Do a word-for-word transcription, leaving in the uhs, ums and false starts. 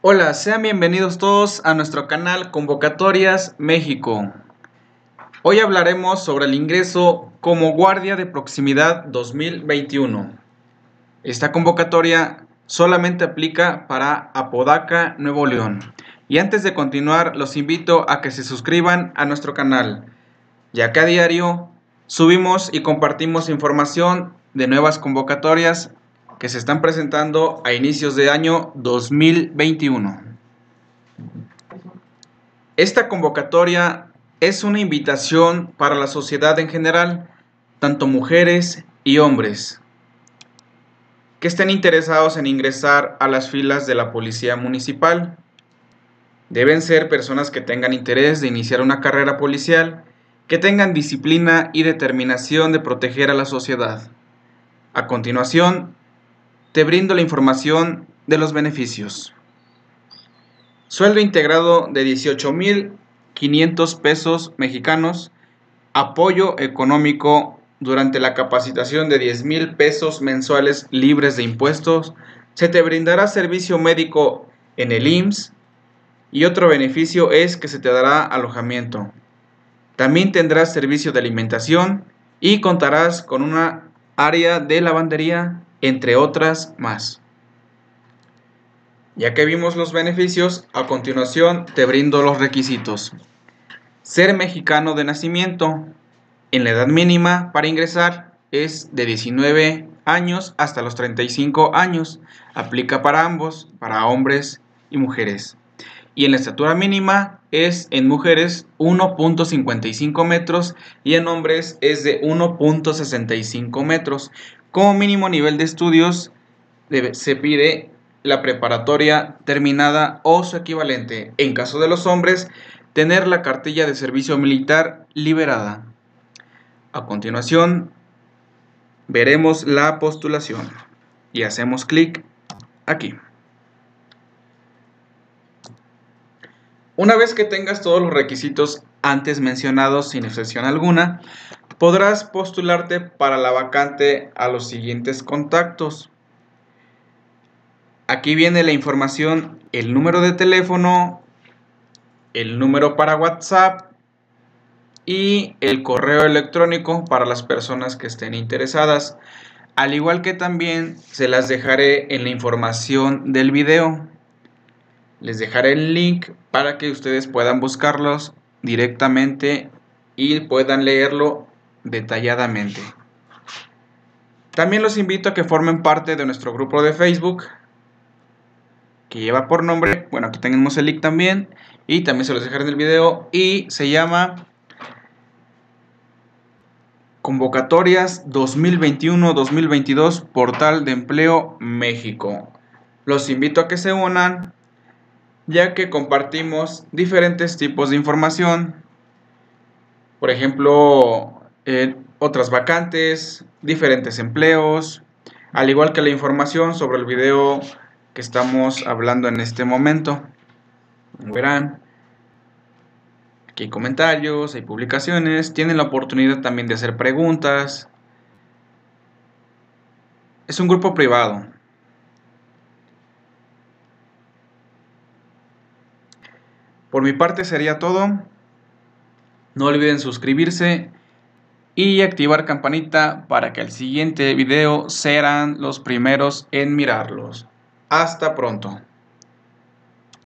Hola, sean bienvenidos todos a nuestro canal Convocatorias México. Hoy hablaremos sobre el ingreso como guardia de proximidad dos mil veintiuno. Esta convocatoria solamente aplica para Apodaca, Nuevo León. Y antes de continuar, los invito a que se suscriban a nuestro canal, ya que a diario subimos y compartimos información de nuevas convocatorias que se están presentando a inicios de año dos mil veintiuno. Esta convocatoria es una invitación para la sociedad en general, tanto mujeres y hombres, que estén interesados en ingresar a las filas de la Policía Municipal. Deben ser personas que tengan interés de iniciar una carrera policial, que tengan disciplina y determinación de proteger a la sociedad. A continuación, te brindo la información de los beneficios. Sueldo integrado de dieciocho mil quinientos pesos mexicanos, apoyo económico durante la capacitación de diez mil pesos mensuales libres de impuestos, se te brindará servicio médico en el I M S S y otro beneficio es que se te dará alojamiento. También tendrás servicio de alimentación y contarás con una área de lavandería, entre otras más. Ya que vimos los beneficios, a continuación te brindo los requisitos. Ser mexicano de nacimiento. En la edad mínima para ingresar es de diecinueve años hasta los treinta y cinco años. Aplica para ambos, para hombres y mujeres. Y en la estatura mínima es en mujeres uno punto cincuenta y cinco metros y en hombres es de uno punto sesenta y cinco metros. Como mínimo nivel de estudios debe, se pide la preparatoria terminada o su equivalente. En caso de los hombres, tener la cartilla de servicio militar liberada. A continuación, veremos la postulación y hacemos clic aquí. Una vez que tengas todos los requisitos antes mencionados sin excepción alguna, podrás postularte para la vacante a los siguientes contactos. Aquí viene la información, el número de teléfono, el número para WhatsApp y el correo electrónico para las personas que estén interesadas, al igual que también se las dejaré en la información del video. Les dejaré el link para que ustedes puedan buscarlos directamente y puedan leerlo detalladamente. También los invito a que formen parte de nuestro grupo de Facebook, que lleva por nombre, bueno, aquí tenemos el link también, y también se los dejaré en el video, y se llama Convocatorias dos mil veintiuno dos mil veintidós Portal de Empleo México. Los invito a que se unan, ya que compartimos diferentes tipos de información, por ejemplo, eh, otras vacantes, diferentes empleos, al igual que la información sobre el video que estamos hablando en este momento. Como verán, aquí hay comentarios, hay publicaciones, tienen la oportunidad también de hacer preguntas. Es un grupo privado. Por mi parte sería todo. No olviden suscribirse y activar campanita para que el siguiente video serán los primeros en mirarlos. Hasta pronto.